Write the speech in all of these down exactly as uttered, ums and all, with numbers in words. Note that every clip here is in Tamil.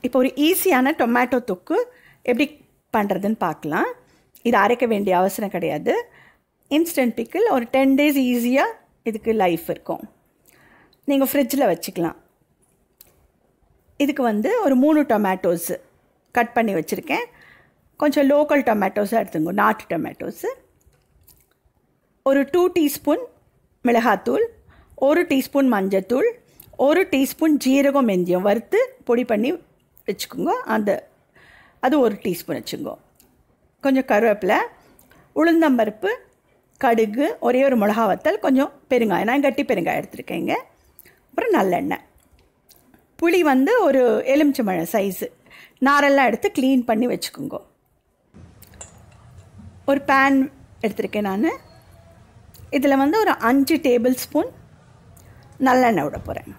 இப்போ ஒரு ஈஸியான டொமேட்டோ தொக்கு எப்படி பண்ணுறதுன்னு பார்க்கலாம். இது அரைக்க வேண்டிய அவசரம் கிடையாது. இன்ஸ்டன்ட் பிக்கிள் ஒரு டென் டேஸ் ஈஸியாக இதுக்கு லைஃப் இருக்கும். நீங்கள் ஃப்ரிட்ஜில் வச்சுக்கலாம். இதுக்கு வந்து ஒரு மூணு டொமேட்டோஸு கட் பண்ணி வச்சுருக்கேன். கொஞ்சம் லோக்கல் டொமேட்டோஸாக எடுத்துங்க, நாட்டு டொமேட்டோஸு. ஒரு டூ டீஸ்பூன் மிளகாத்தூள், ஒரு டீஸ்பூன் மஞ்சத்தூள், ஒரு டீஸ்பூன் ஜீரகம் வெந்தயம் வறுத்து பொடி பண்ணி வச்சுக்கோங்க. அந்த அது ஒரு டீஸ்பூன் வச்சுக்கோங்க. கொஞ்சம் கருவேப்பிலை, உளுந்தம்பருப்பு, கடுகு, ஒரே ஒரு மிளகா வத்தல், கொஞ்சம் பெருங்காயம். நான் கட்டி பெருங்காயம் எடுத்துருக்கேங்க. அப்புறம் நல்லெண்ணெய். புளி வந்து ஒரு எலுமிச்சம்பழம் சைஸு நாரெல்லாம் எடுத்து க்ளீன் பண்ணி வச்சுக்கோங்க. ஒரு பேன் எடுத்துருக்கேன் நான். இதில் வந்து ஒரு அஞ்சு டேபிள் ஸ்பூன் நல்லெண்ணெய் விட போகிறேன்.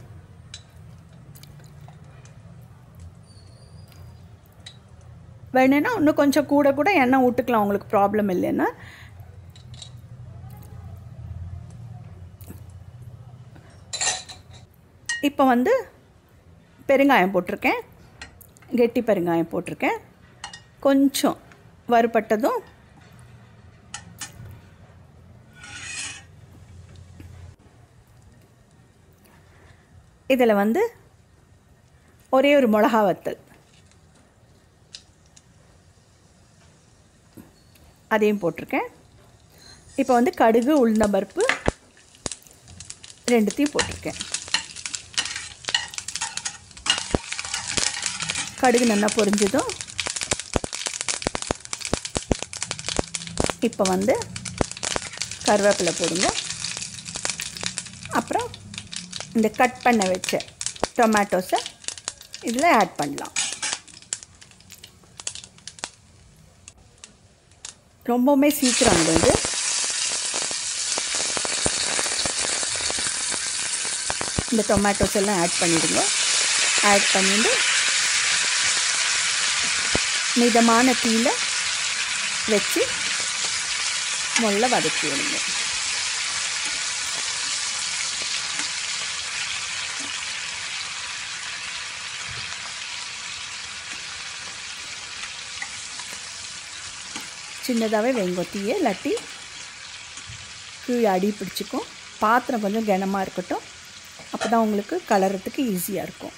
வேணுன்னா இன்னும் கொஞ்சம் கூட கூட எண்ணெய் விட்டுக்கலாம், உங்களுக்கு ப்ராப்ளம் இல்லைன்னா. இப்போ வந்து பெருங்காயம் போட்டிருக்கேன், கெட்டி பெருங்காயம் போட்டிருக்கேன். கொஞ்சம் வறுபட்டதும் இதில் வந்து ஒரே ஒரு மிளகா வத்தல் அதையும் போட்டிருக்கேன். இப்போ வந்து கடுகு, உளுந்தம்பருப்பு ரெண்டுத்தையும் போட்டிருக்கேன். கடுகு நல்லா பொரிஞ்சதும் இப்போ வந்து கருவேப்பிலை போடுங்க. அப்புறம் இந்த கட் பண்ண வச்ச டொமேட்டோஸை இதில் ஆட் பண்ணலாம். ரொம்பவுமே சீக்கிரம் வந்து இந்த டொமேட்டோஸ் எல்லாம் ஆட் பண்ணிடுங்க. ஆட் பண்ணிட்டு மிதமான தீயில வச்சு முதல்ல வதக்கி விடுங்க. சின்னதாகவே வைங்க தீயை, இல்லாட்டி கீழே அடி பிடிச்சிக்கும். பாத்திரம் கொஞ்சம் கனமாக இருக்கட்டும், அப்போ தான் உங்களுக்கு கலர்றதுக்கு ஈஸியாக இருக்கும்.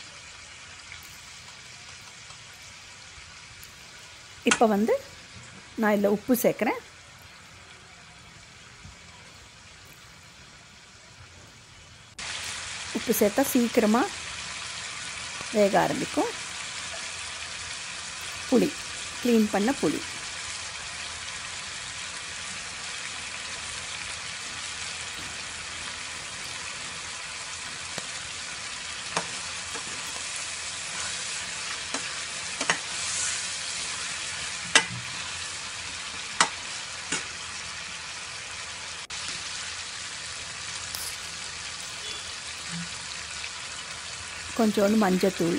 இப்போ வந்து நான் இதில் உப்பு சேர்க்குறேன். உப்பு சேர்த்தா சீக்கிரமாக வேக ஆரம்பிக்கும். புளி, க்ளீன் பண்ண புளி. கொஞ்சோண்டு மஞ்சத்தூள்,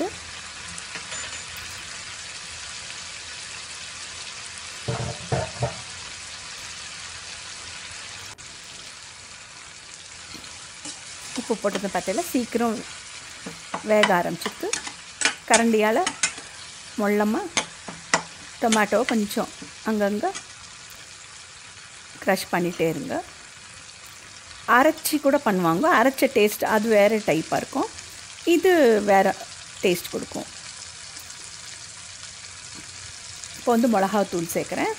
உப்பு போட்டது பார்த்தீங்கன்னா சீக்கிரம் வேக ஆரம்பிச்சிட்டு கரண்டியால் மொள்ளமாக டொமேட்டோவை கொஞ்சம் அங்கங்கே க்ரஷ் பண்ணிகிட்டே இருங்க. அரைச்சி கூட பண்ணுவாங்க, அரைச்ச டேஸ்ட் அது வேறு டைப்பாக இருக்கும், இது வேறு டேஸ்ட் கொடுக்கும். இப்போ வந்து மிளகாத்தூள் சேர்க்குறேன்.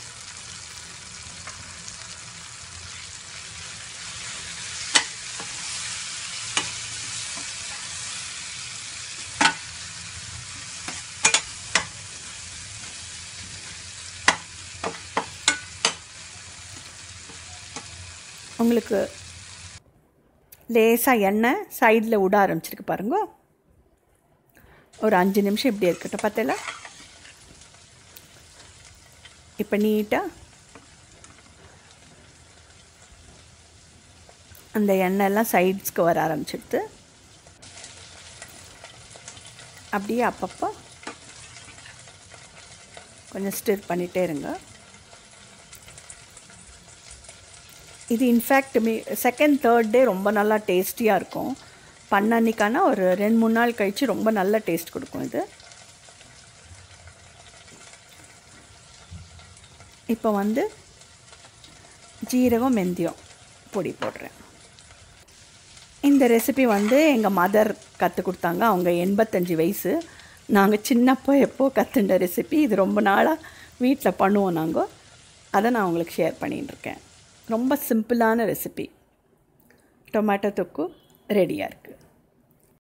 உங்களுக்கு லேசாக எண்ணெய் சைடில் விட ஆரம்பிச்சிருக்கு பாருங்க. ஒரு அஞ்சு நிமிஷம் இப்படி இருக்கட்டும். பார்த்தல இப்போ நீட்டாக அந்த எண்ணெயெல்லாம் சைட்ஸ்க்கு வர ஆரம்பிச்சிடுது. அப்படியே அப்பப்போ கொஞ்சம் ஸ்டிர் பண்ணிகிட்டே இருங்க. இது இன்ஃபேக்ட் மீ செகண்ட் தேர்ட் டே ரொம்ப நல்லா டேஸ்டியாக இருக்கும். பண்ண அன்றைக்கான ஒரு ரெண்டு மூணு நாள் கழித்து ரொம்ப நல்ல டேஸ்ட் கொடுக்கும் இது. இப்போ வந்து ஜீரகம் வெந்தயம் பொடி போடுறேன். இந்த ரெசிபி வந்து எங்கள் மதர் கற்றுக் கொடுத்தாங்க. அவங்க எண்பத்தஞ்சு வயசு. நாங்கள் சின்னப்போ எப்போ கற்றுண்ட ரெசிபி. இது ரொம்ப நாளாக வீட்டில் பண்ணுவோம் நாங்கள். அதை நான் உங்களுக்கு ஷேர் பண்ணிட்டுருக்கேன். ரொம்ப சிம்பிளான ரெசிபி. டொமேட்டோ தொக்கு ரெடியாக இருக்குது.